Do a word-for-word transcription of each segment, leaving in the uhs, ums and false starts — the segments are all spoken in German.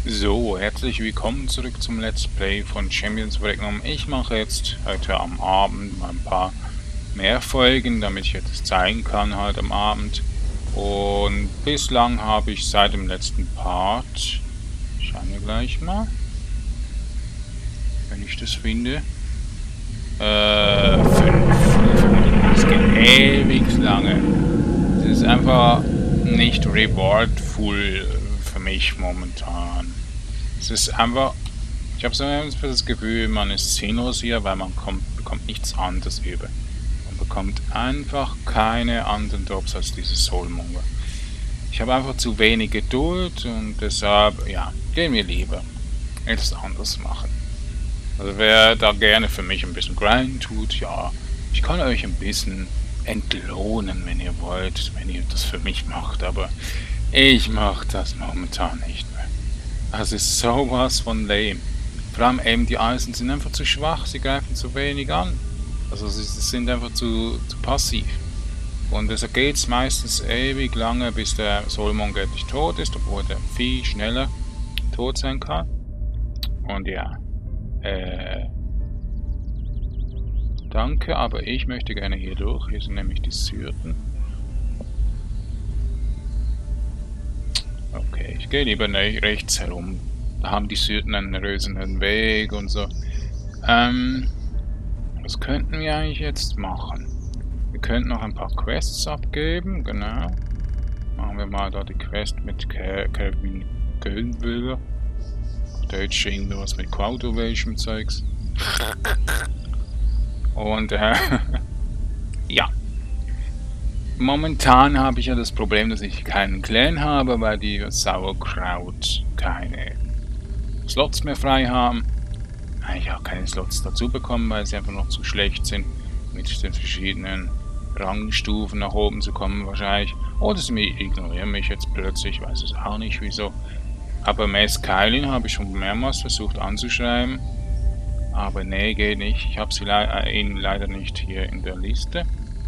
So, herzlich willkommen zurück zum Let's Play von Champions Breaknum. Ich mache jetzt heute am Abend mal ein paar mehr Folgen, damit ich jetzt zeigen kann halt am Abend. Und bislang habe ich seit dem letzten Part, schauen wir gleich mal, wenn ich das finde, äh, fünf. Das geht ewig lange. Das ist einfach nicht rewardful für mich momentan. Es ist einfach, ich habe so das Gefühl, man ist sinnlos hier, weil man kommt, bekommt nichts anderes über. Man bekommt einfach keine anderen Jobs als dieses Soulmonger. Ich habe einfach zu wenig Geduld und deshalb, ja, gehen wir lieber etwas anderes machen. Also wer da gerne für mich ein bisschen Grind tut, ja, ich kann euch ein bisschen entlohnen, wenn ihr wollt, wenn ihr das für mich macht, aber ich mache das momentan nicht mehr. Das ist sowas von lame. Vor allem eben die Eisen sind einfach zu schwach, sie greifen zu wenig an. Also sie sind einfach zu, zu passiv. Und deshalb geht es meistens ewig lange, bis der Soulmonger endlich tot ist, obwohl der viel schneller tot sein kann. Und ja, äh... danke, aber ich möchte gerne hier durch. Hier sind nämlich die Syrten. Okay, ich gehe lieber rechts herum. Da haben die Syrten einen rösenden Weg und so. Ähm, was könnten wir eigentlich jetzt machen? Wir könnten noch ein paar Quests abgeben, genau. Machen wir mal da die Quest mit Kevin Kölnwiller. Deutsch irgendwas mit Crowd Ovation Zeugs. Und äh, ja. Momentan habe ich ja das Problem, dass ich keinen Clan habe, weil die Sauerkraut keine Slots mehr frei haben. Ich habe keine Slots dazu bekommen, weil sie einfach noch zu schlecht sind, mit den verschiedenen Rangstufen nach oben zu kommen wahrscheinlich. Oder sie ignorieren mich jetzt plötzlich, ich weiß es auch nicht wieso. Aber Mess Kylin habe ich schon mehrmals versucht anzuschreiben. Aber nee, geht nicht. Ich habe sie le äh, ihn leider nicht hier in der Liste.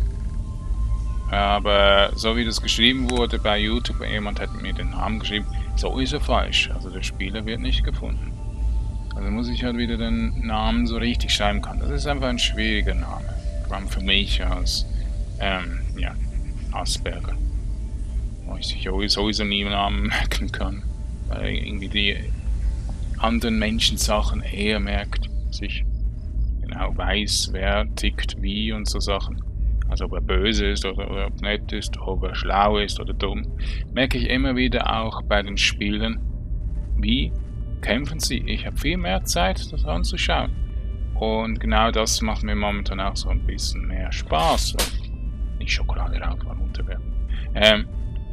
Aber so wie das geschrieben wurde bei YouTube, jemand hat mir den Namen geschrieben, so ist er falsch. Also der Spieler wird nicht gefunden. Also muss ich halt wieder den Namen so richtig schreiben können. Das ist einfach ein schwieriger Name. Vor allem für mich als, ähm, ja, Asperger. Wo ich sich sowieso nie Namen merken kann. Weil irgendwie die anderen Menschen Sachen eher merkt. Sich genau weiß, wer tickt wie und so Sachen. Also ob er böse ist oder, oder ob nett ist, ob er schlau ist oder dumm. Merke ich immer wieder auch bei den Spielen, wie kämpfen sie. Ich habe viel mehr Zeit, das anzuschauen. Und genau das macht mir momentan auch so ein bisschen mehr Spaß. So, nicht Schokolade raus, mal runterwerfen. Ähm,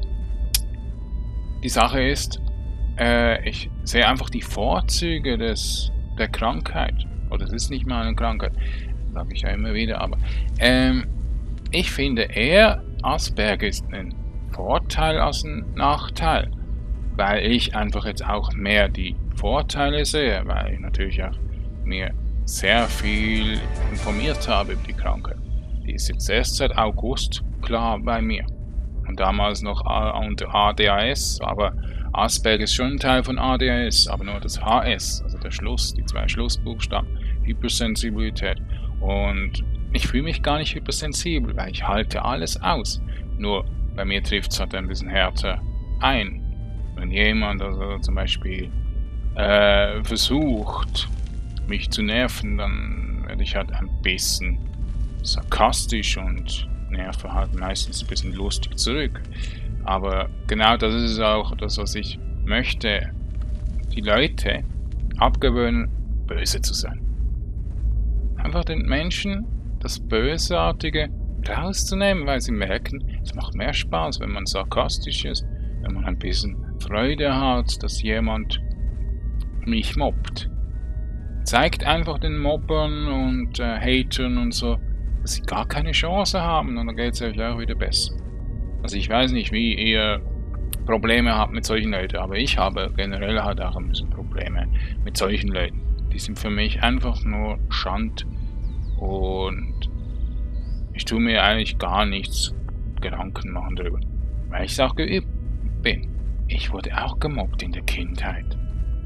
die Sache ist, äh, ich sehe einfach die Vorzüge des, der Krankheit. Oder es ist nicht mal eine Krankheit, sage ich ja immer wieder, aber ähm, ich finde eher, Asperger ist ein Vorteil als ein Nachteil, weil ich einfach jetzt auch mehr die Vorteile sehe, weil ich natürlich auch mir sehr viel informiert habe über die Krankheit. Die ist jetzt erst seit August klar bei mir und damals noch unter A D H S, aber Asperger ist schon ein Teil von A D H S, aber nur das H S, also der Schluss, die zwei Schlussbuchstaben, Hypersensibilität. Und ich fühle mich gar nicht hypersensibel, weil ich halte alles aus. Nur bei mir trifft es halt ein bisschen härter ein. Wenn jemand also zum Beispiel äh, versucht, mich zu nerven, dann werde ich halt ein bisschen sarkastisch und nerve halt meistens ein bisschen lustig zurück. Aber genau das ist auch das, was ich möchte. Die Leute abgewöhnen, böse zu sein. Einfach den Menschen das Bösartige rauszunehmen, weil sie merken, es macht mehr Spaß, wenn man sarkastisch ist, wenn man ein bisschen Freude hat, dass jemand mich mobbt. Zeigt einfach den Mobbern und äh, Hatern und so, dass sie gar keine Chance haben und dann geht es euch auch wieder besser. Also ich weiß nicht, wie ihr Probleme habt mit solchen Leuten, aber ich habe generell halt auch ein bisschen Probleme mit solchen Leuten. Die sind für mich einfach nur Schand und ich tue mir eigentlich gar nichts Gedanken machen darüber, weil ich es auch geübt bin. Ich wurde auch gemobbt in der Kindheit.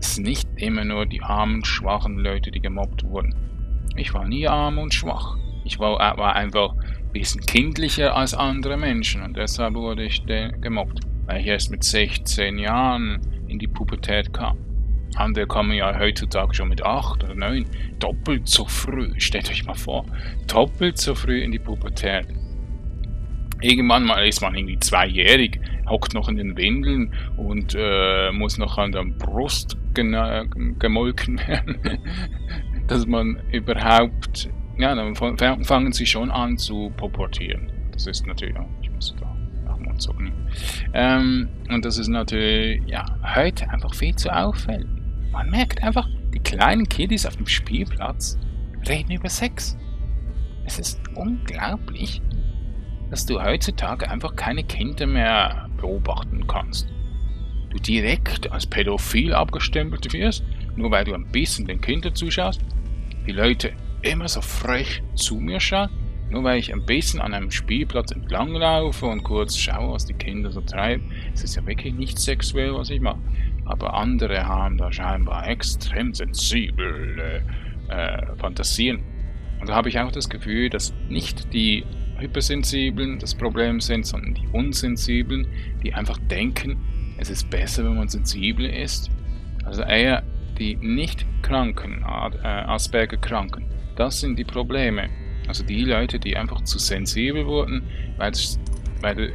Es sind nicht immer nur die armen, schwachen Leute, die gemobbt wurden. Ich war nie arm und schwach. Ich war, war einfach ein bisschen kindlicher als andere Menschen und deshalb wurde ich gemobbt, weil ich erst mit sechzehn Jahren in die Pubertät kam. Andere kommen ja heutzutage schon mit acht oder neun, doppelt so früh. Stellt euch mal vor, doppelt so früh in die Pubertät. Irgendwann mal ist man irgendwie zweijährig, hockt noch in den Windeln und äh, muss noch an der Brust gemolken werden, dass man überhaupt, ja, dann fangen sie schon an zu pubertieren. Das ist natürlich, oh, ich muss da nach dem Mund zucken. Ähm, und das ist natürlich, ja, heute einfach viel zu auffällig. Man merkt einfach, die kleinen Kiddies auf dem Spielplatz reden über Sex. Es ist unglaublich, dass du heutzutage einfach keine Kinder mehr beobachten kannst. Du direkt als pädophil abgestempelt wirst, nur weil du ein bisschen den Kindern zuschaust. Die Leute immer so frech zu mir schauen, nur weil ich ein bisschen an einem Spielplatz entlanglaufe und kurz schaue, was die Kinder so treiben. Es ist ja wirklich nicht sexuell, was ich mache. Aber andere haben da scheinbar extrem sensible äh, Fantasien. Und da habe ich auch das Gefühl, dass nicht die Hypersensiblen das Problem sind, sondern die Unsensiblen, die einfach denken, es ist besser, wenn man sensibel ist. Also eher die nicht kranken, äh, Asperger-Kranken, das sind die Probleme. Also die Leute, die einfach zu sensibel wurden, weil, weil,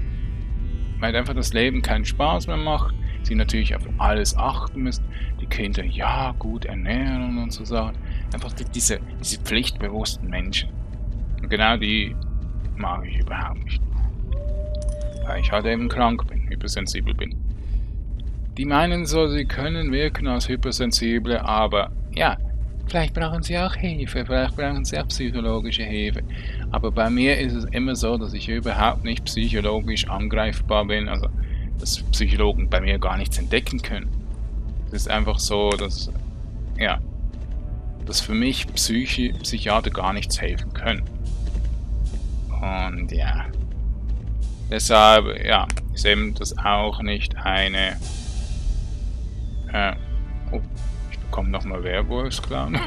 weil einfach das Leben keinen Spaß mehr macht, sie natürlich auf alles achten müssen, die Kinder ja gut ernähren und so Sachen. Einfach diese, diese pflichtbewussten Menschen. Und genau die mag ich überhaupt nicht. Weil ich halt eben krank bin, hypersensibel bin. Die meinen so, sie können wirken als Hypersensible, aber ja, vielleicht brauchen sie auch Hilfe, vielleicht brauchen sie auch psychologische Hilfe. Aber bei mir ist es immer so, dass ich überhaupt nicht psychologisch angreifbar bin, also dass Psychologen bei mir gar nichts entdecken können. Es ist einfach so, dass, ja, dass für mich Psychi Psychiater gar nichts helfen können. Und ja, deshalb, ja, ist eben das auch nicht eine, äh, oh, ich bekomme nochmal Werwolfsclown.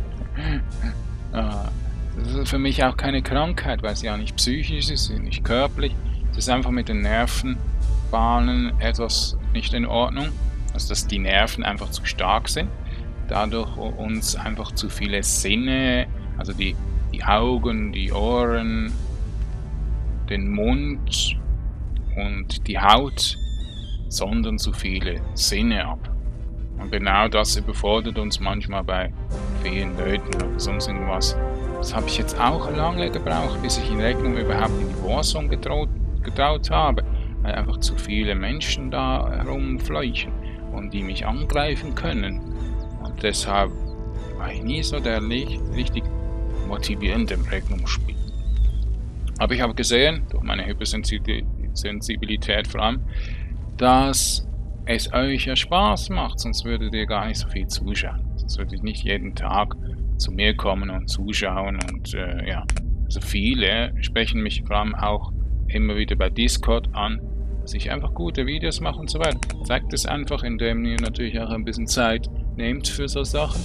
ah, das ist für mich auch keine Krankheit, weil sie ja nicht psychisch ist, nicht körperlich. Es ist einfach mit den Nervenbahnen etwas nicht in Ordnung. Also, dass die Nerven einfach zu stark sind. Dadurch uns einfach zu viele Sinne, also die, die Augen, die Ohren, den Mund und die Haut sondern zu viele Sinne ab. Und genau das überfordert uns manchmal bei vielen Leuten oder sonst irgendwas. Das habe ich jetzt auch lange gebraucht, bis ich in Regnum überhaupt in die Warzone getraut, getraut habe, weil einfach zu viele Menschen da herumfleuchen und die mich angreifen können. Und deshalb war ich nie so der richtig motivierende Regnum-Spiel. Aber ich habe gesehen, durch meine Hypersensibilität vor allem, dass es euch ja Spaß macht, sonst würdet ihr gar nicht so viel zuschauen. Sonst würdet ihr nicht jeden Tag zu mir kommen und zuschauen und äh, ja. Also viele sprechen mich vor allem auch immer wieder bei Discord an, dass ich einfach gute Videos mache und so weiter. Zeigt es einfach, indem ihr natürlich auch ein bisschen Zeit nehmt für so Sachen.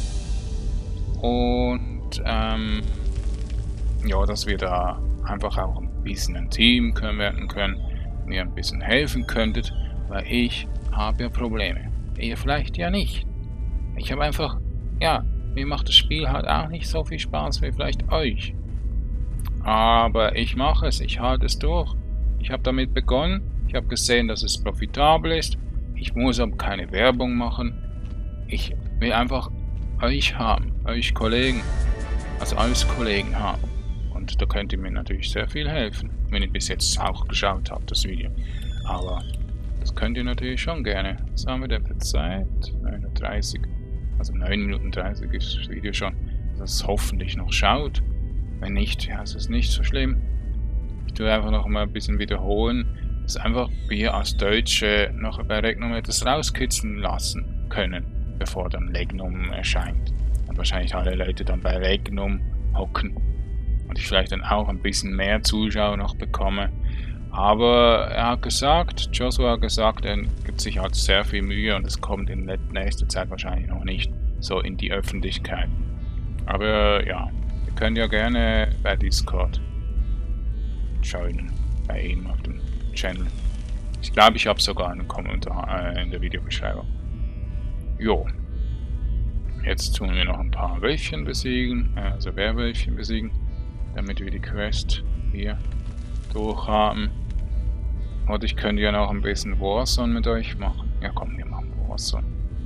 Und ähm, ja, dass wir da einfach auch ein bisschen ein Team können werden können, mir ein bisschen helfen könntet, weil ich habe ja Probleme. Ihr vielleicht ja nicht. Ich habe einfach, ja, mir macht das Spiel halt auch nicht so viel Spaß wie vielleicht euch. Aber ich mache es, ich halte es durch. Ich habe damit begonnen, ich habe gesehen, dass es profitabel ist. Ich muss aber keine Werbung machen. Ich will einfach euch haben, euch Kollegen, also alles Kollegen haben. Und da könnt ihr mir natürlich sehr viel helfen, wenn ihr bis jetzt auch geschaut habt, das Video. Aber das könnt ihr natürlich schon gerne. Was haben wir denn für Zeit? neun Uhr dreißig. Also neun Minuten dreißig ist das Video schon. Dass es hoffentlich noch schaut. Wenn nicht, ja, es ist nicht so schlimm. Ich tue einfach noch mal ein bisschen wiederholen, dass einfach wir als Deutsche noch bei Regnum etwas rauskitzeln lassen können, bevor dann Regnum erscheint. Und wahrscheinlich alle Leute dann bei Regnum hocken. Und ich vielleicht dann auch ein bisschen mehr Zuschauer noch bekomme. Aber er hat gesagt, Joshua hat gesagt, er gibt sich halt sehr viel Mühe und es kommt in nächster Zeit wahrscheinlich noch nicht so in die Öffentlichkeit. Aber ja, ihr könnt ja gerne bei Discord joinen, bei ihm auf dem Channel. Ich glaube, ich habe sogar einen Kommentar äh, in der Videobeschreibung. Jo. Jetzt tun wir noch ein paar Wölfchen besiegen, also Werwölfchen besiegen, damit wir die Quest hier durchhaben. Und ich könnte ja noch ein bisschen Warzone mit euch machen. Ja komm, wir machen Warzone.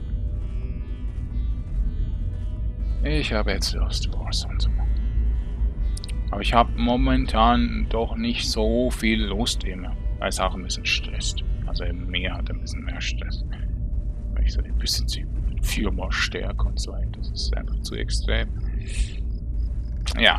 Ich habe jetzt Lust, Warzone zu machen. Aber ich habe momentan doch nicht so viel Lust immer, weil es auch ein bisschen stresst. Also eben mehr hat ein bisschen mehr Stress. Weil ich so ein bisschen viermal stärker und so weiter. Das ist einfach zu extrem. Ja.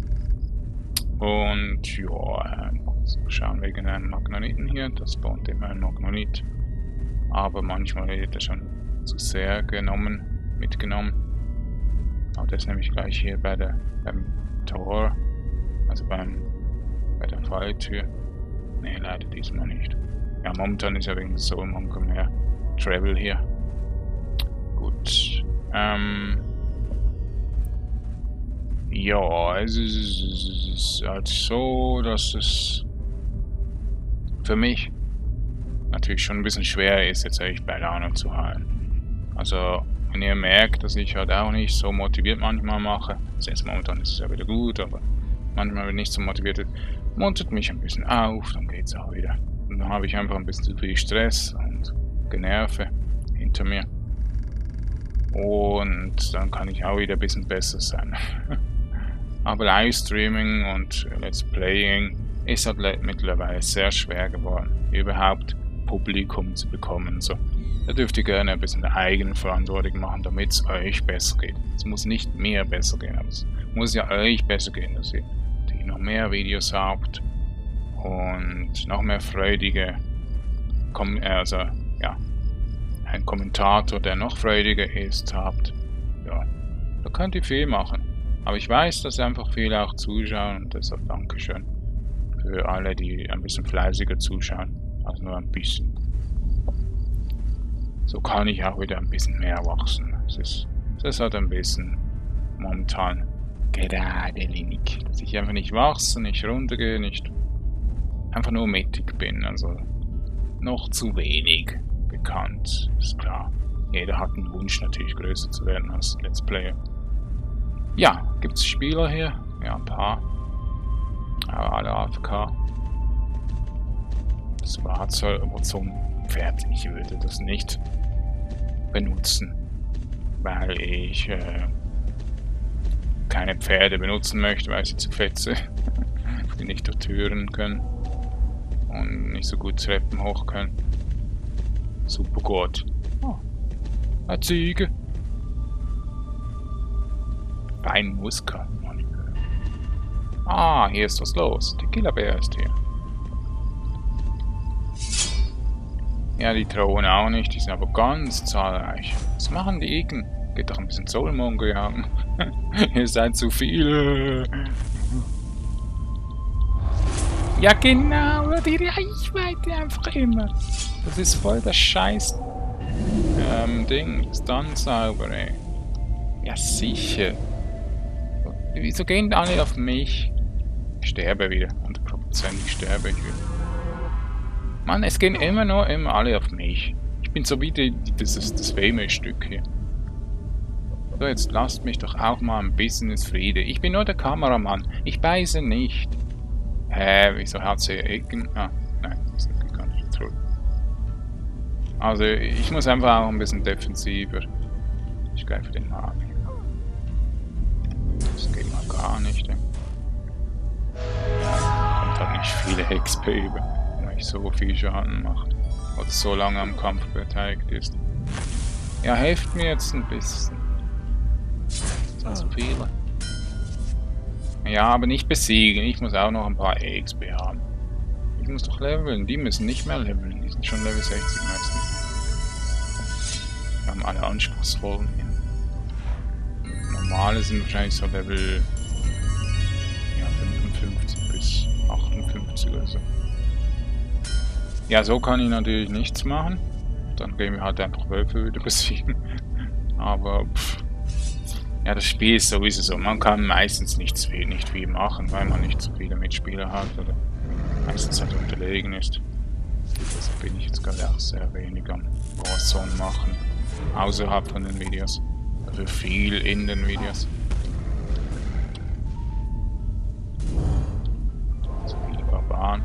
Und ja, so schauen wegen einem Magnetiten hier. Das spawnt immer ein Magnet. Aber manchmal wird er schon zu sehr genommen, mitgenommen. Aber das nehme ich gleich hier bei der, beim Tor. Also beim bei der Falltür. Ne, leider diesmal nicht. Ja, momentan ist ja wegen des Soulmonger mehr Travel hier. Gut. Ähm. Ja, es ist, es ist halt so, dass es für mich natürlich schon ein bisschen schwer ist, jetzt echt bei Laune zu halten. Also, wenn ihr merkt, dass ich halt auch nicht so motiviert manchmal mache, also jetzt momentan ist es ja wieder gut, aber manchmal, wenn ich nicht so motiviert bin, muntert mich ein bisschen auf, dann geht's auch wieder. Und dann habe ich einfach ein bisschen zu viel Stress und Generve hinter mir. Und dann kann ich auch wieder ein bisschen besser sein. Aber Livestreaming und Let's Playing ist halt mittlerweile sehr schwer geworden, überhaupt Publikum zu bekommen. So, da dürft ihr gerne ein bisschen Eigenverantwortung machen, damit es euch besser geht. Es muss nicht mir besser gehen, aber es muss ja euch besser gehen, dass ihr noch mehr Videos habt und noch mehr freudige, Kom also ja, ein Kommentator, der noch freudiger ist, habt. Ja, da könnt ihr viel machen. Aber ich weiß, dass einfach viele auch zuschauen und deshalb Dankeschön für alle, die ein bisschen fleißiger zuschauen, also nur ein bisschen. So kann ich auch wieder ein bisschen mehr wachsen. Es ist, es ist halt ein bisschen momentan geradelinig, dass ich einfach nicht wachse, nicht runtergehe, nicht einfach nur mittig bin, also noch zu wenig bekannt, ist klar. Jeder hat einen Wunsch natürlich größer zu werden als Let's Player. Ja, gibt es Spieler hier? Ja, ein paar. Aber alle A F K. Das war aber zum Pferd. Ich würde das nicht benutzen, weil ich äh, keine Pferde benutzen möchte, weil sie zu fetze, die nicht durch Türen können und nicht so gut Treppen hoch können. Super gut. Oh, eine Ziege. Fein Muska. Ah, hier ist was los. Der Killerbär ist hier. Ja, die trauen auch nicht. Die sind aber ganz zahlreich. Was machen die Igel? Geht doch ein bisschen Soulmonger jagen. Ihr seid zu viele. Ja genau, die Reichweite einfach immer. Das ist voll das Scheiß ähm, Ding. Das dann sauber, ey. Ja sicher. Wieso gehen alle auf mich? Ich sterbe wieder. hundertprozentig sterbe ich wieder. Mann, es gehen immer nur immer alle auf mich. Ich bin so wie die, die, dieses, das Famous-Stück hier. So, jetzt lasst mich doch auch mal ein bisschen ins Friede. Ich bin nur der Kameramann. Ich beiße nicht. Hä, wieso hat sie Ecken? Ah, nein, das ist gar nicht true. Also, ich muss einfach auch ein bisschen defensiver. Ich greife den mal an. Das geht mal gar nicht. Ey. Kommt halt nicht viele X P über, weil ich so viel Schaden mache. Oder so lange am Kampf beteiligt ist. Ja, helft mir jetzt ein bisschen. Das sind zu viele. Ja, aber nicht besiegen. Ich muss auch noch ein paar X P haben. Ich muss doch leveln. Die müssen nicht mehr leveln. Die sind schon Level sechzig meistens. Wir haben alle anspruchsvollen hier. Normale sind wahrscheinlich so Level ja, fünfundfünfzig bis achtundfünfzig oder so. Ja, so kann ich natürlich nichts machen. Dann gehen wir halt einfach Wölfe wieder besiegen. Aber pff, ja, das Spiel ist sowieso so. Man kann meistens nichts viel, nicht viel machen, weil man nicht so viele Mitspieler hat oder meistens halt unterlegen ist. Deshalb bin ich jetzt gerade auch sehr wenig am Warzone machen. Außerhalb von den Videos. Also viel in den Videos. So viele Barbaren.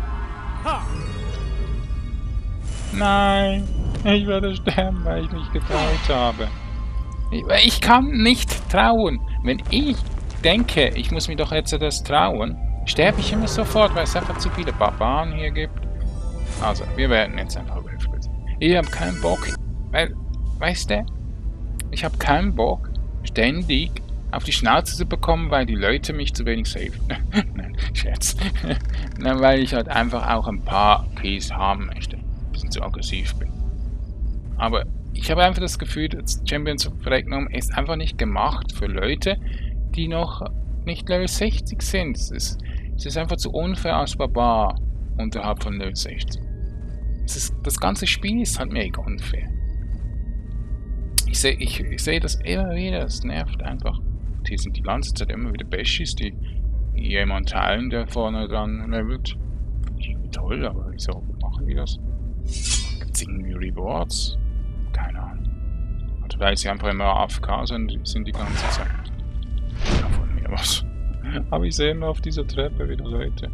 Nein! Ich werde sterben, weil ich mich getraut habe. Ich, ich kann nicht trauen. Wenn ich denke, ich muss mir doch jetzt das trauen, sterbe ich immer sofort, weil es einfach zu viele Barbaren hier gibt. Also, wir werden jetzt einfach Wölfe. Ich habe keinen Bock, weil, weißt du, ich habe keinen Bock, ständig auf die Schnauze zu bekommen, weil die Leute mich zu wenig safen. Nein, Scherz. Nein, weil ich halt einfach auch ein paar Keys haben möchte. Ein bisschen zu aggressiv bin. Aber ich habe einfach das Gefühl, das Champions of Regnum ist einfach nicht gemacht für Leute, die noch nicht Level sechzig sind. Es ist, es ist einfach zu unfair als Barbar unterhalb von Level sechzig. Es ist, das ganze Spiel ist halt mega unfair. Ich sehe ich, ich seh das immer wieder, das nervt einfach. Und hier sind die ganze Zeit immer wieder Bashis, die jemand teilen, der vorne dran levelt. Irgendwie toll, aber wieso machen die das? Gibt es irgendwie Rewards? Keine Ahnung. Oder weil sie einfach immer A F K sind, sind die ganze Zeit. Ja, von mir was. Aber ich sehe immer auf dieser Treppe wieder Leute.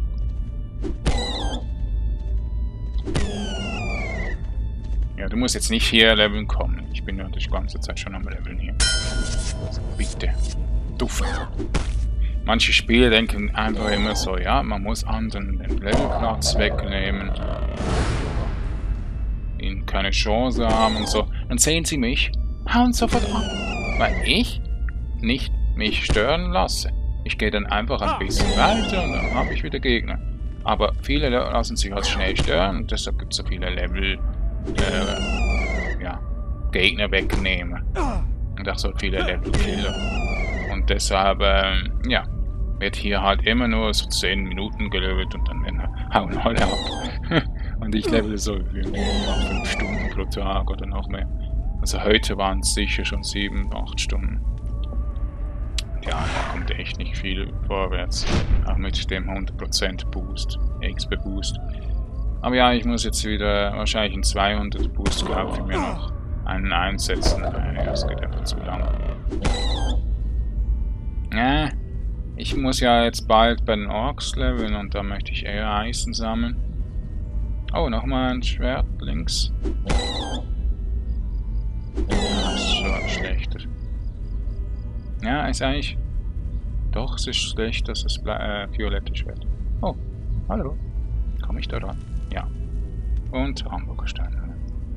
Ja, du musst jetzt nicht hier leveln kommen. Ich bin ja die ganze Zeit schon am Leveln hier. Also bitte. Duft. Manche Spiele denken einfach immer so, ja, man muss anderen den Levelplatz wegnehmen. Ihnen keine Chance haben und so. Dann sehen sie mich, hauen sofort an. Weil ich nicht mich stören lasse. Ich gehe dann einfach ein bisschen weiter und dann habe ich wieder Gegner. Aber viele lassen sich halt schnell stören und deshalb gibt es so viele Level, äh, ja, Gegner wegnehmen. Und auch so viele Level-Killer. Und deshalb, ähm, ja, wird hier halt immer nur so zehn Minuten gelevelt und dann hauen alle ab. Und ich level so fünf Stunden pro Tag oder noch mehr. Also heute waren es sicher schon sieben, acht Stunden. Ja, da kommt echt nicht viel vorwärts. Auch mit dem hundert Prozent Boost, X P Boost. Aber ja, ich muss jetzt wieder wahrscheinlich einen zweihundert Boost, glaube ich, mir noch einen einsetzen. Weil das geht einfach zu lang. Ja, ich muss ja jetzt bald bei den Orks leveln und da möchte ich eher Eisen sammeln. Oh, nochmal ein Schwert links. Ja, ist schon schlechter. Ja, ist eigentlich... Doch, es ist schlecht, dass es äh, violette Schwert. Oh, hallo. Komme ich da ran? Ja. Und Hamburger Steine.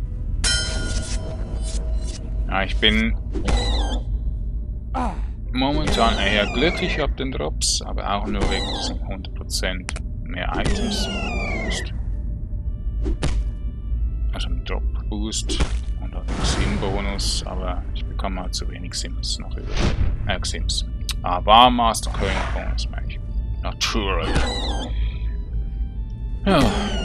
Ja, ich bin... momentan eher glücklich ab den Drops, aber auch nur wegen diesem hundert Prozent mehr Items Boost. Also ein Drop Boost und auch ein Sim-Bonus, aber ich bekomme halt zu wenig Sims noch über. Äh, Sims. Ah, war Master Coin Bonus, meine ich. Natural. Ja.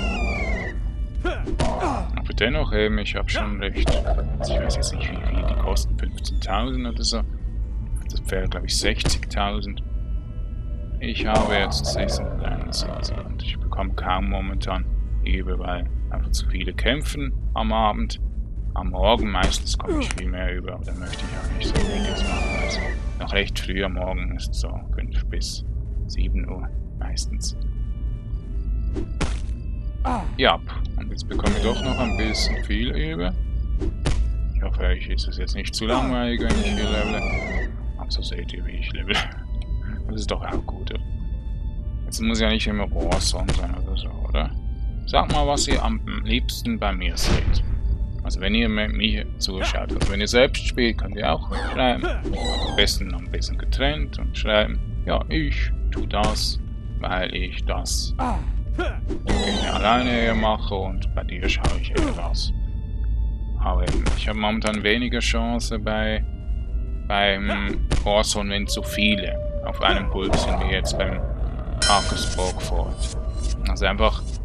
Aber dennoch eben, ich habe schon recht. Ich weiß jetzt nicht, wie viel die kosten. fünfzehntausend oder so. Das wäre, glaube ich, sechzigtausend. Ich habe jetzt sechshunderteinundsiebzig und ich bekomme kaum momentan über, weil einfach zu viele kämpfen am Abend. Am Morgen meistens komme ich viel mehr über, aber dann möchte ich auch nicht so einiges machen. Also noch recht früh am Morgen ist so fünf bis sieben Uhr meistens. Ja, und jetzt bekomme ich doch noch ein bisschen viel über. Ich hoffe, euch ist es jetzt nicht zu langweilig, wenn ich hier levele. So seht ihr, wie ich level. Das ist doch auch gut, oder? Jetzt muss ja nicht immer Warzone sein oder so, oder? Sagt mal, was ihr am liebsten bei mir seht. Also wenn ihr mit mir zuschaut. Also wenn ihr selbst spielt, könnt ihr auch schreiben. Am besten noch ein bisschen getrennt und schreiben, ja, ich tue das, weil ich das gerne alleine eher mache und bei dir schaue ich eher das. Aber eben, ich habe momentan weniger Chance bei beim Warzone, wenn zu viele auf einem Pulk sind, wie jetzt beim Arcusburg Fort. Also einfach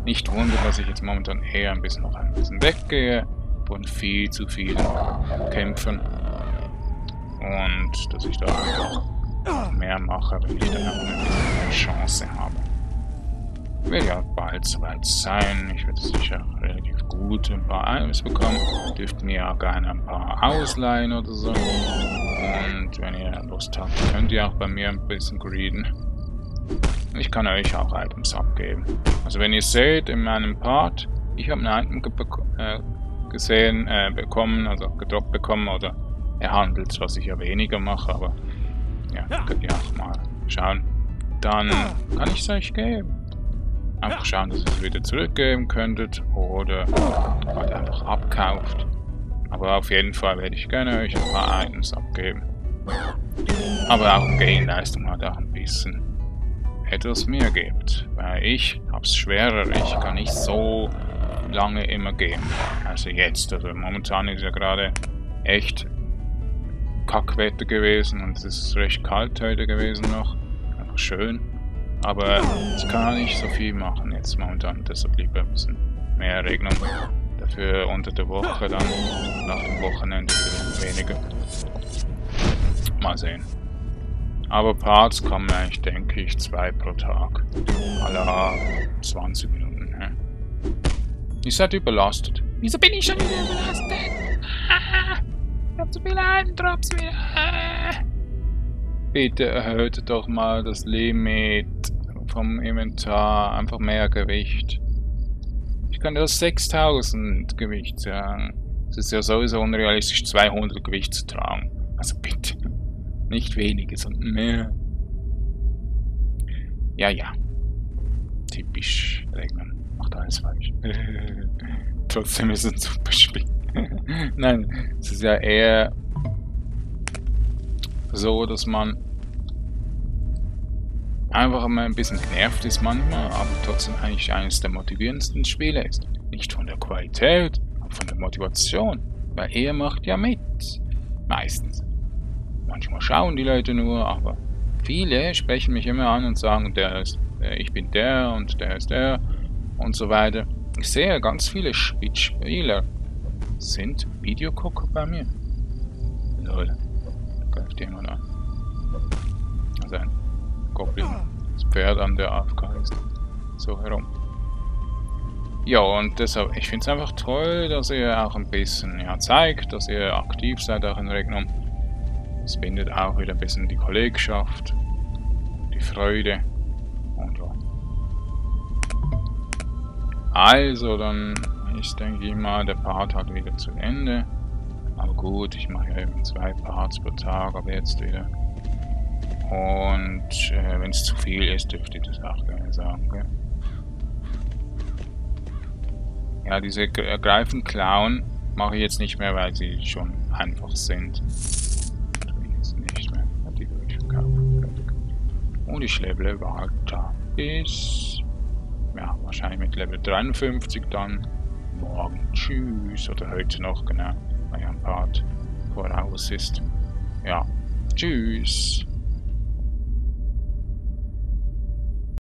Nicht wundern, dass ich jetzt momentan eher ein bisschen noch ein bisschen weggehe von viel zu vielen Kämpfen. Und dass ich da einfach mehr mache, wenn ich dann auch ein bisschen mehr Chance habe. Wird ja bald soweit sein. Ich werde sicher relativ gut ein paar Items bekommen. Dürft mir auch gerne ein paar ausleihen oder so. Und wenn ihr Lust habt, könnt ihr auch bei mir ein bisschen greeden. Ich kann euch auch Items abgeben. Also wenn ihr seht in meinem Part, ich habe ein Item ge äh, gesehen, äh, bekommen, also gedroppt bekommen oder erhandelt, was ich ja weniger mache, aber ja, könnt ihr auch mal schauen. Dann kann ich es euch geben. Einfach schauen, dass ihr es wieder zurückgeben könntet oder halt einfach abkauft. Aber auf jeden Fall werde ich gerne euch ein paar Items abgeben. Aber auch Gain-Leistung hat auch ein bisschen etwas mehr gibt. Weil ich hab's schwerer, ich kann nicht so lange immer gehen. Also jetzt, also momentan ist ja gerade echt Kackwetter gewesen und es ist recht kalt heute gewesen noch. Einfach schön. Aber ich kann nicht so viel machen jetzt momentan, deshalb lieber ein bisschen mehr Regnung. Dafür unter der Woche dann, nach dem Wochenende vielleicht weniger. Mal sehen. Aber Parts kommen eigentlich, denke ich, zwei pro Tag. Alla zwanzig Minuten. Ne? Ihr seid überlastet. Wieso bin ich schon wieder überlastet? Ah, ich hab zu viele Drops wieder. Ah. Bitte erhöht doch mal das Limit vom Inventar. Einfach mehr Gewicht. Ich kann das sechstausend Gewicht sagen. Es ist ja sowieso unrealistisch, zweihundert Gewicht zu tragen. Also bitte. Nicht weniger, sondern mehr. Ja, ja. Typisch Regnen. Macht alles falsch. Trotzdem ist es ein super Spiel. Nein, es ist ja eher so, dass man einfach mal ein bisschen genervt ist manchmal, aber trotzdem eigentlich eines der motivierendsten Spiele ist. Nicht von der Qualität, aber von der Motivation. Weil er macht ja mit. Meistens. Manchmal schauen die Leute nur, aber viele sprechen mich immer an und sagen, der ist, ich bin der und der ist der und so weiter. Ich sehe, ganz viele Spieler sind Videogucker bei mir. Lol, da greift jemand an. Also ein Goblin, das Pferd an der A F K ist. So herum. Ja, und deshalb, ich finde es einfach toll, dass ihr auch ein bisschen ja, zeigt, dass ihr aktiv seid auch in Regnum. Es bindet auch wieder ein bisschen die Kollegschaft, die Freude und ja. Also, dann ist, denke ich mal, der Part halt wieder zu Ende. Aber gut, ich mache ja eben zwei Parts pro Tag, aber jetzt wieder. Und äh, wenn es zu viel ist, dürft ihr das auch gerne sagen, gell? Ja, diese Greifen-Klauen mache ich jetzt nicht mehr, weil sie schon einfach sind. Und ich levele weiter bis, ja, wahrscheinlich mit Level dreiundfünfzig dann morgen. Tschüss. Oder heute noch, genau, weil ja ein Part voraus ist. Ja, tschüss.